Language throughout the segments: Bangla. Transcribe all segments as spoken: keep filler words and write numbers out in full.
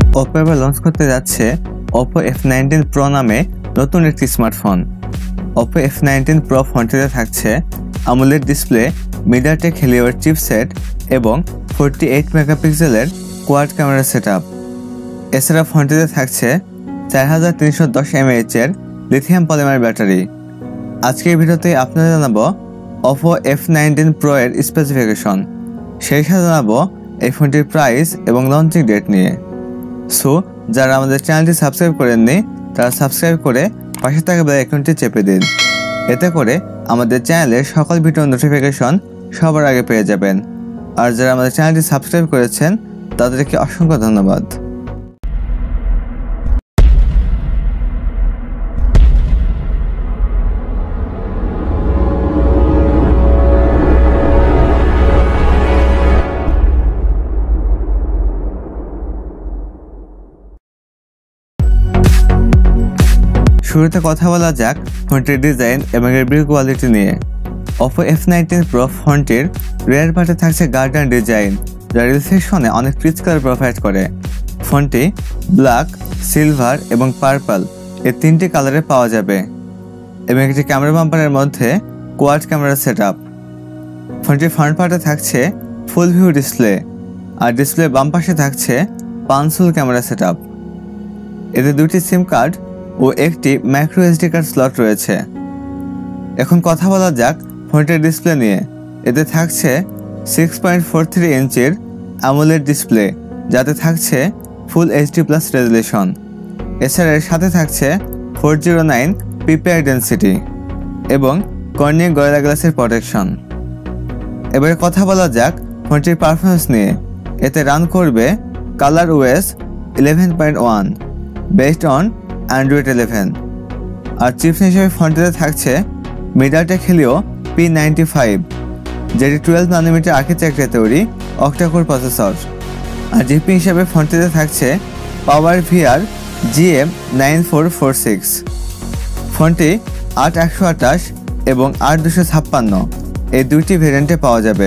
Oppo এবার লঞ্চ করতে যাচ্ছে Oppo এফ নাইনটিন Pro নামে নতুন একটি smartphone. Oppo F nineteen Pro ফোনটিতে থাকছে AMOLED display, MediaTek Helio chipset এবং আটচল্লিশ মেগাপিক্সেলের কোয়াড ক্যামেরা সেটআপ। এছাড়া ফোনটিতে থাকছে চার হাজার তিনশো দশ এমএএইচ এর লিথিয়াম পলিমার ব্যাটারি। আজকের ভিডিওতে আপনাদের জানাবো Oppo এফ নাইনটিন Pro এর স্পেসিফিকেশন, সেই সাথে জানাবো এই ফোনটির প্রাইস এবং লঞ্চিং ডেট নিয়ে। সো যারা আমাদের চ্যানেলটি সাবস্ক্রাইব করেননি তারা সাবস্ক্রাইব করে পাশে থাকা বেল আইকনটি চেপে দিন, এতে করে আমাদের চ্যানেলের সকল ভিডিও নোটিফিকেশন সবার আগে পেয়ে যাবেন। আর যারা আমাদের চ্যানেলটি সাবস্ক্রাইব করেছেন তাদেরকে অসংখ্য ধন্যবাদ। শুরুতে কথা বলা যাক ফোনটির ডিজাইন এবং এর বিল্ড কোয়ালিটি নিয়ে। Oppo এফ নাইনটিন Pro ফোনটির রিয়ার পার্টে থাকছে গার্ডেন ডিজাইন, যা রিসেপশনে অনেক রিচ কালার প্রোভাইড করে। ফোনটি ব্ল্যাক, সিলভার এবং পার্পল এই তিনটি কালারে পাওয়া যাবে এবং একটি ক্যামেরা বাম্পারের মধ্যে কোয়াড ক্যামেরা সেটআপ। ফোনটির ফ্রন্ট পার্টে থাকছে ফুল ভিউ ডিসপ্লে, আর ডিসপ্লে বাম পাশে থাকছে পাঁচশো ক্যামেরা সেটআপ। এতে দুটি সিম কার্ড ও একটি মাইক্রো এসডি কার্ড স্লট রয়েছে। এখন কথা বলা যাক ফোনটির ডিসপ্লে নিয়ে। এতে থাকছে সিক্স পয়েন্ট ফোর থ্রি ইঞ্চির AMOLED ডিসপ্লে, যাতে থাকছে ফুল এইচডি প্লাস রেজুলেশন। এছাড়া এর সাথে থাকছে four zero nine PPI density এবং কর্নিং গরিলা গ্লাসের প্রোটেকশন। এবারে কথা বলা যাক ফোনটির পারফরমেন্স নিয়ে। এতে রান করবে ColorOS eleven point one based on Android eleven, আর চিপস হিসেবে ফোনটিতে থাকছে MediaTek Helio P ninety five, যেটি টুয়েলভ নানোমিটার আর্কিটেকচারে তৈরি অক্টাকোর প্রসেসর। আর জিপি হিসেবে ফোনটিতে থাকছে PowerVR G M nine four four six. ফোনটি আট একশো আঠাশ এবং আট দুশো ছাপ্পান্ন এই দুইটি ভেরিয়েন্টে পাওয়া যাবে।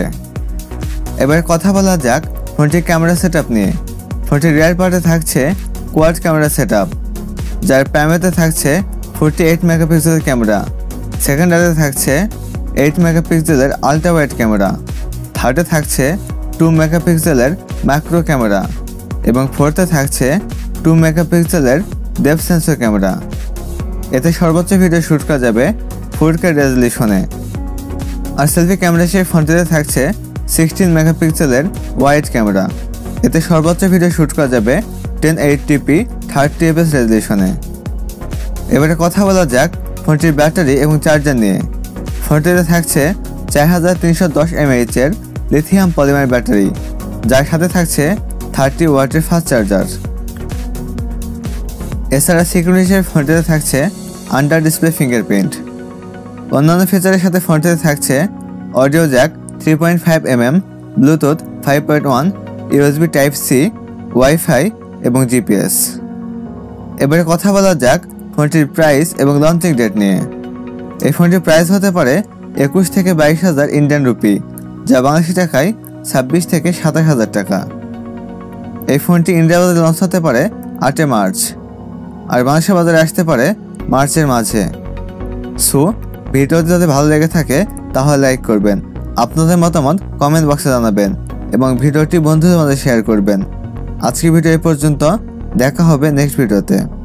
এবার কথা বলা যাক ফোনটির ক্যামেরা সেটআপ নিয়ে। ফোনটির রিয়ার পার্টে থাকছে কোয়াড ক্যামেরা সেটআপ, যার প্রাইমারিতে থাকছে ফোরটি এইট মেগাপিক্সেলের ক্যামেরা, সেকেন্ডারিতে থাকছে এইট মেগাপিক্সেলের আলট্রা ওয়াইড ক্যামেরা, থার্ডে থাকছে টু মেগাপিক্সেলের ম্যাক্রো ক্যামেরা এবং ফোর্থে থাকছে টু মেগাপিক্সেলের ডেপথ সেন্সর ক্যামেরা। এতে সর্বোচ্চ ভিডিও শ্যুট করা যাবে ফোর কে রেজলিউশনে। আর সেলফি ক্যামেরা হিসেবে ফোনটিতে থাকছে সিক্সটিন মেগাপিক্সেলের ওয়াইড ক্যামেরা। এতে সর্বোচ্চ ভিডিও শ্যুট করা যাবে ten eighty P thirty F S রেজলিউশনে। এবারে কথা বলা যাক ফোনটির ব্যাটারি এবং চার্জার নিয়ে। ফোনটিতে থাকছে চার হাজার তিনশো দশ এমএএইচ এর লিথিয়াম পলিমার ব্যাটারি, যার সাথে থাকছে থার্টি ওয়াটের ফাস্ট চার্জার। এছাড়া সিকিউরিটি হিসেবে ফোনটিতে থাকছে আন্ডার ডিসপ্লে ফিঙ্গারপ্রিন্ট। অন্যান্য ফিচারের সাথে ফোনটিতে থাকছে audio jack three point five MM, Bluetooth five point one, USB type C, WiFi এবং জিপিএস। এবারে কথা বলা যাক ফোনটির প্রাইস এবং লঞ্চিং ডেট নিয়ে। এই ফোনটির প্রাইস হতে পারে একুশ থেকে বাইশ হাজার ইন্ডিয়ান রুপি, যা বাংলাদেশি টাকায় ছাব্বিশ থেকে সাতাশ হাজার টাকা। এই ফোনটি ইন্ডিয়া বাজারে লঞ্চ হতে পারে আটই মার্চ, আর বাংলাদেশের বাজারে আসতে পারে মার্চের মাঝে। সো ভিডিওটি যদি ভালো লেগে থাকে তাহলে লাইক করবেন, আপনাদের মতামত কমেন্ট বক্সে জানাবেন এবং ভিডিওটি বন্ধুদের মধ্যে শেয়ার করবেন। আজকের ভিডিও এই পর্যন্ত, দেখা হবে নেক্সট ভিডিওতে।